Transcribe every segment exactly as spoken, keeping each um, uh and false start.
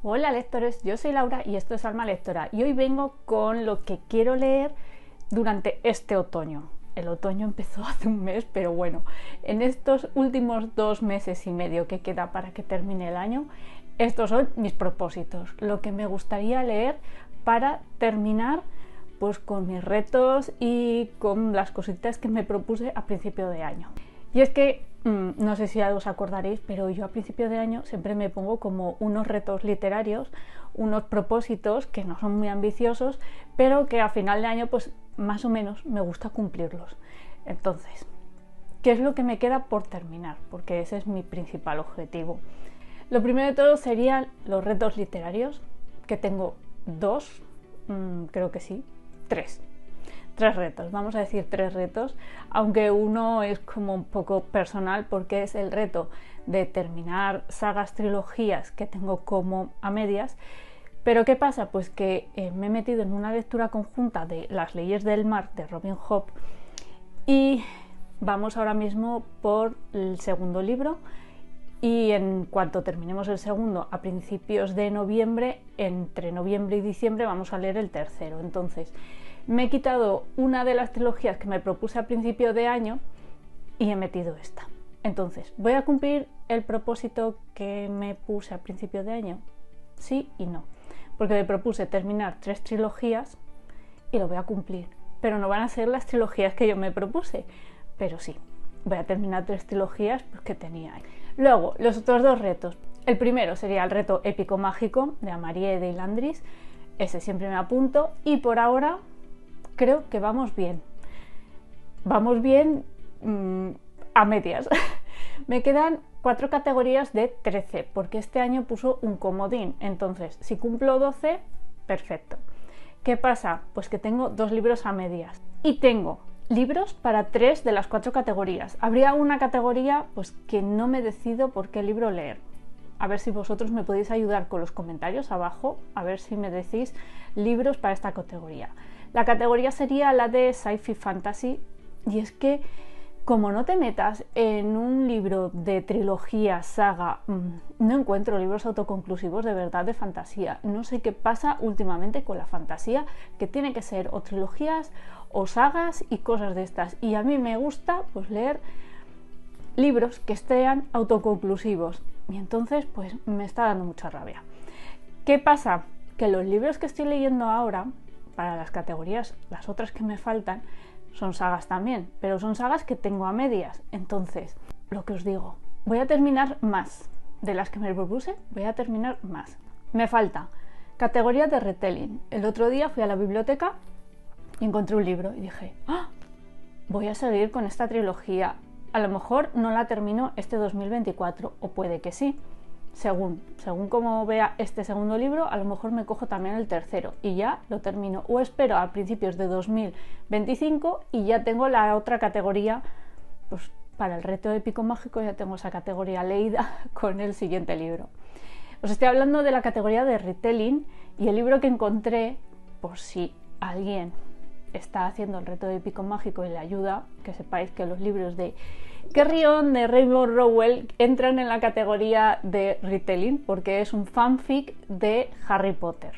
Hola lectores, yo soy Laura y esto es Alma Lectora y hoy vengo con lo que quiero leer durante este otoño. El otoño empezó hace un mes, pero bueno, en estos últimos dos meses y medio que queda para que termine el año, estos son mis propósitos, lo que me gustaría leer para terminar pues con mis retos y con las cositas que me propuse a principio de año. Y es que, mmm, no sé si os acordaréis, pero yo a principio de año siempre me pongo como unos retos literarios, unos propósitos que no son muy ambiciosos, pero que a final de año pues más o menos me gusta cumplirlos. Entonces, ¿qué es lo que me queda por terminar? Porque ese es mi principal objetivo. Lo primero de todo serían los retos literarios, que tengo dos, mmm, creo que sí, tres. Tres retos, vamos a decir tres retos, aunque uno es como un poco personal porque es el reto de terminar sagas, trilogías que tengo como a medias. Pero ¿qué pasa? Pues que eh, me he metido en una lectura conjunta de Las leyes del mar de Robin Hobb y vamos ahora mismo por el segundo libro y en cuanto terminemos el segundo a principios de noviembre, entre noviembre y diciembre vamos a leer el tercero. Entonces me he quitado una de las trilogías que me propuse a principio de año y he metido esta. Entonces, ¿voy a cumplir el propósito que me puse a principio de año? Sí y no. Porque me propuse terminar tres trilogías y lo voy a cumplir. Pero no van a ser las trilogías que yo me propuse. Pero sí, voy a terminar tres trilogías pues, que tenía ahí. Luego, los otros dos retos. El primero sería el reto épico mágico de Amarie de Landris. Ese siempre me apunto. Y por ahora creo que vamos bien. Vamos bien mmm, a medias. Me quedan cuatro categorías de trece, porque este año puso un comodín. Entonces, si cumplo doce, perfecto. ¿Qué pasa? Pues que tengo dos libros a medias. Y tengo libros para tres de las cuatro categorías. Habría una categoría pues, que no me decido por qué libro leer. A ver si vosotros me podéis ayudar con los comentarios abajo, a ver si me decís libros para esta categoría. La categoría sería la de Sci-Fi Fantasy, y es que como no te metas en un libro de trilogía, saga, no encuentro libros autoconclusivos de verdad de fantasía. No sé qué pasa últimamente con la fantasía, que tiene que ser o trilogías o sagas y cosas de estas. Y a mí me gusta pues leer libros que sean autoconclusivos. Y entonces pues me está dando mucha rabia. ¿Qué pasa? Que los libros que estoy leyendo ahora, para las categorías, las otras que me faltan, son sagas también, pero son sagas que tengo a medias. Entonces, lo que os digo, voy a terminar más de las que me propuse, voy a terminar más. Me falta categoría de retelling. El otro día fui a la biblioteca y encontré un libro y dije, ¡ah! Voy a seguir con esta trilogía. A lo mejor no la termino este dos mil veinticuatro, o puede que sí. Según, según como vea este segundo libro, a lo mejor me cojo también el tercero y ya lo termino. O espero a principios de dos mil veinticinco y ya tengo la otra categoría, pues para el reto épico mágico ya tengo esa categoría leída con el siguiente libro. Os estoy hablando de la categoría de retelling y el libro que encontré, por si alguien está haciendo el reto épico mágico y le ayuda, que sepáis que los libros de Carrion de Rainbow Rowell entran en la categoría de retelling porque es un fanfic de Harry Potter.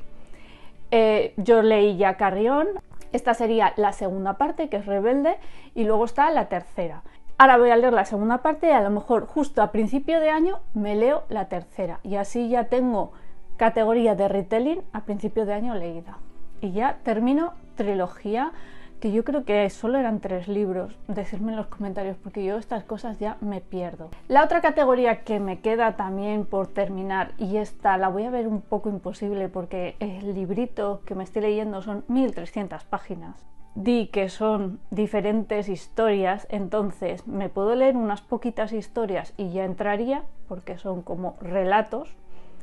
Eh, yo leí ya Carrion, esta sería la segunda parte, que es Rebelde, y luego está la tercera. Ahora voy a leer la segunda parte y a lo mejor justo a principio de año me leo la tercera y así ya tengo categoría de retelling a principio de año leída. Y ya termino trilogía, que yo creo que solo eran tres libros. Decidme en los comentarios porque yo estas cosas ya me pierdo. La otra categoría que me queda también por terminar, y esta la voy a ver un poco imposible porque el librito que me estoy leyendo son mil trescientas páginas. Di que son diferentes historias, entonces me puedo leer unas poquitas historias y ya entraría, porque son como relatos,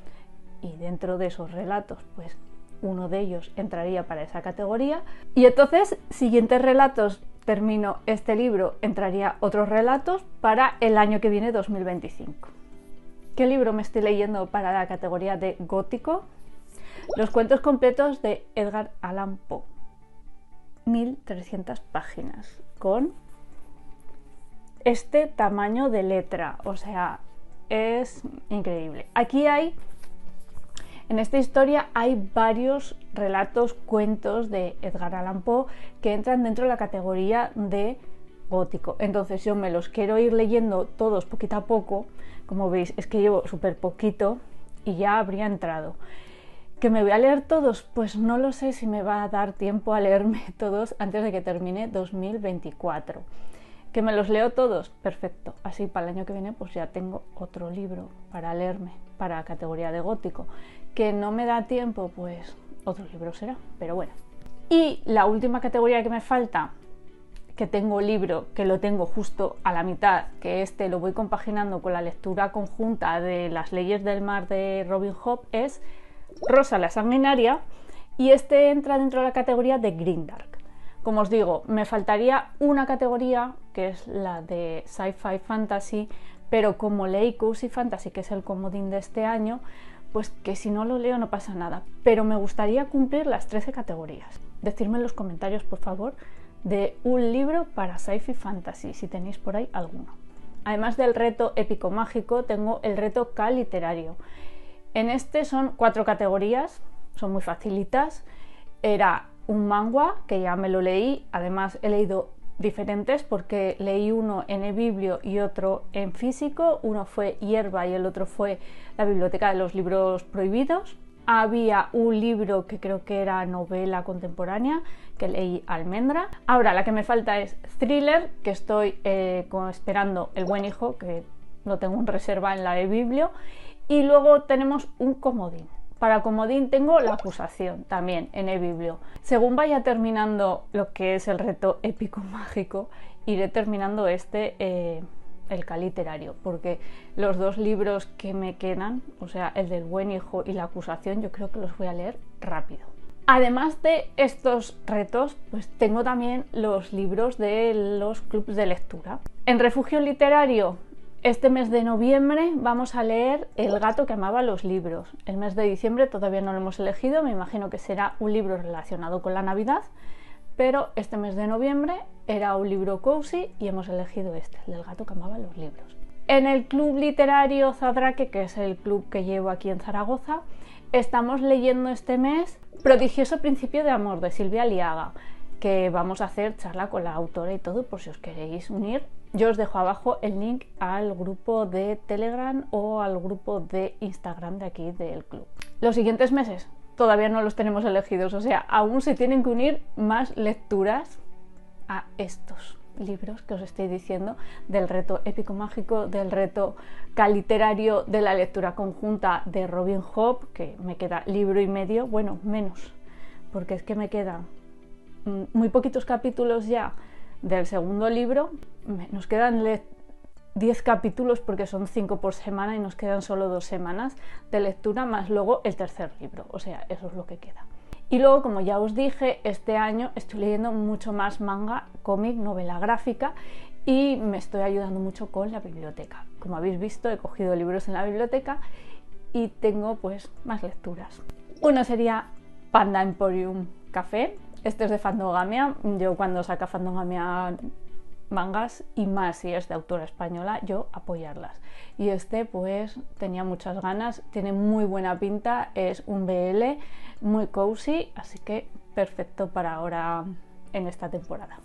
y dentro de esos relatos pues uno de ellos entraría para esa categoría. Y entonces, siguientes relatos, termino este libro, entraría otros relatos para el año que viene, dos mil veinticinco. ¿Qué libro me estoy leyendo para la categoría de gótico? Los cuentos completos de Edgar Allan Poe. mil trescientas páginas, con este tamaño de letra, o sea, es increíble. Aquí hay En esta historia hay varios relatos, cuentos de Edgar Allan Poe que entran dentro de la categoría de gótico. Entonces yo me los quiero ir leyendo todos poquito a poco. Como veis, es que llevo súper poquito y ya habría entrado. ¿Que me voy a leer todos? Pues no lo sé si me va a dar tiempo a leerme todos antes de que termine dos mil veinticuatro. ¿Que me los leo todos? Perfecto. Así para el año que viene pues ya tengo otro libro para leerme, para la categoría de gótico. ¿Que no me da tiempo? Pues otro libro será, pero bueno. Y la última categoría que me falta, que tengo libro, que lo tengo justo a la mitad, que este lo voy compaginando con la lectura conjunta de Las leyes del mar de Robin Hobb, es Rosa la sanguinaria, y este entra dentro de la categoría de Grimdark. Como os digo, me faltaría una categoría, que es la de Sci-Fi Fantasy, pero como leí Cozy Fantasy, que es el comodín de este año, pues que si no lo leo no pasa nada, pero me gustaría cumplir las trece categorías. Decidme en los comentarios, por favor, de un libro para Sci-Fi Fantasy, si tenéis por ahí alguno. Además del reto épico mágico, tengo el reto K literario. En este son cuatro categorías, son muy facilitas. Era un manga, que ya me lo leí, además he leído diferentes porque leí uno en eBiblio y otro en físico. Uno fue Hierba y el otro fue La biblioteca de los libros prohibidos. Había un libro que creo que era novela contemporánea, que leí Almendra. Ahora la que me falta es thriller, que estoy eh, con, esperando El buen hijo, que lo tengo en reserva en la eBiblio. Y luego tenemos un comodín. Para comodín tengo La acusación, también en eBiblio. Según vaya terminando lo que es el reto épico mágico, iré terminando este, eh, el K literario, porque los dos libros que me quedan, o sea, el del buen hijo y La acusación, yo creo que los voy a leer rápido. Además de estos retos, pues tengo también los libros de los clubs de lectura. En Refugio Literario, este mes de noviembre vamos a leer El gato que amaba los libros. El mes de diciembre todavía no lo hemos elegido, me imagino que será un libro relacionado con la Navidad, pero este mes de noviembre era un libro cozy y hemos elegido este, el del gato que amaba los libros. En el Club Literario Zadraque, que es el club que llevo aquí en Zaragoza, estamos leyendo este mes Prodigioso principio de amor, de Silvia Aliaga, que vamos a hacer charla con la autora y todo, por si os queréis unir. Yo os dejo abajo el link al grupo de Telegram o al grupo de Instagram de aquí del club. Los siguientes meses todavía no los tenemos elegidos, o sea, aún se tienen que unir más lecturas a estos libros que os estoy diciendo, del reto épico mágico, del reto K literario, de la lectura conjunta de Robin Hobb, que me queda libro y medio, bueno, menos, porque es que me quedan muy poquitos capítulos ya del segundo libro. Nos quedan diez capítulos porque son cinco por semana y nos quedan solo dos semanas de lectura, más luego el tercer libro, o sea, eso es lo que queda. Y luego, como ya os dije, este año estoy leyendo mucho más manga, cómic, novela gráfica, y me estoy ayudando mucho con la biblioteca. Como habéis visto, he cogido libros en la biblioteca y tengo pues más lecturas. Uno sería Panda Emporium Café. Este es de Fandogamia. Yo cuando saca Fandogamia mangas, y más si es de autora española, yo apoyarlas. Y este pues tenía muchas ganas, tiene muy buena pinta, es un B L muy cozy, así que perfecto para ahora en esta temporada.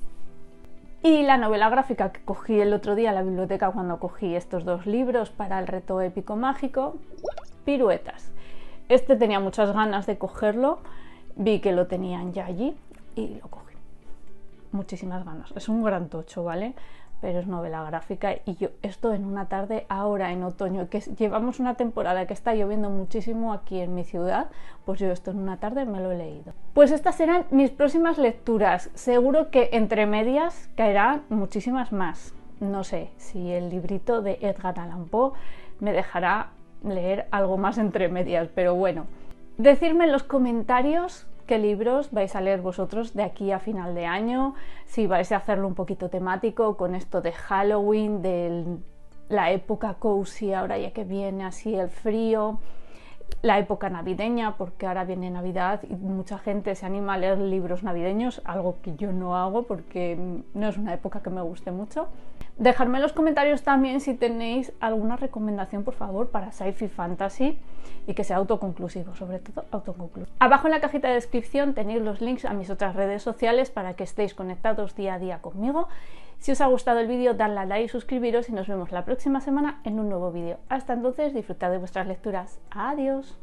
Y la novela gráfica que cogí el otro día en la biblioteca cuando cogí estos dos libros para el reto épico mágico, Piruetas. Este tenía muchas ganas de cogerlo, vi que lo tenían ya allí y lo cogí. Muchísimas ganas. Es un gran tocho, ¿vale? Pero es novela gráfica y yo esto en una tarde, ahora en otoño, que llevamos una temporada que está lloviendo muchísimo aquí en mi ciudad, pues yo esto en una tarde me lo he leído. Pues estas serán mis próximas lecturas. Seguro que entre medias caerán muchísimas más. No sé si el librito de Edgar Allan Poe me dejará leer algo más entre medias, pero bueno. Decidme en los comentarios qué libros vais a leer vosotros de aquí a final de año, si vais a hacerlo un poquito temático con esto de Halloween, de la época cozy, ahora ya que viene así el frío, la época navideña, porque ahora viene Navidad y mucha gente se anima a leer libros navideños, algo que yo no hago porque no es una época que me guste mucho. Dejadme en los comentarios también si tenéis alguna recomendación, por favor, para sci-fi fantasy y que sea autoconclusivo, sobre todo autoconclusivo. Abajo en la cajita de descripción tenéis los links a mis otras redes sociales para que estéis conectados día a día conmigo. Si os ha gustado el vídeo, dadle a like, suscribiros y nos vemos la próxima semana en un nuevo vídeo. Hasta entonces, disfrutad de vuestras lecturas. Adiós.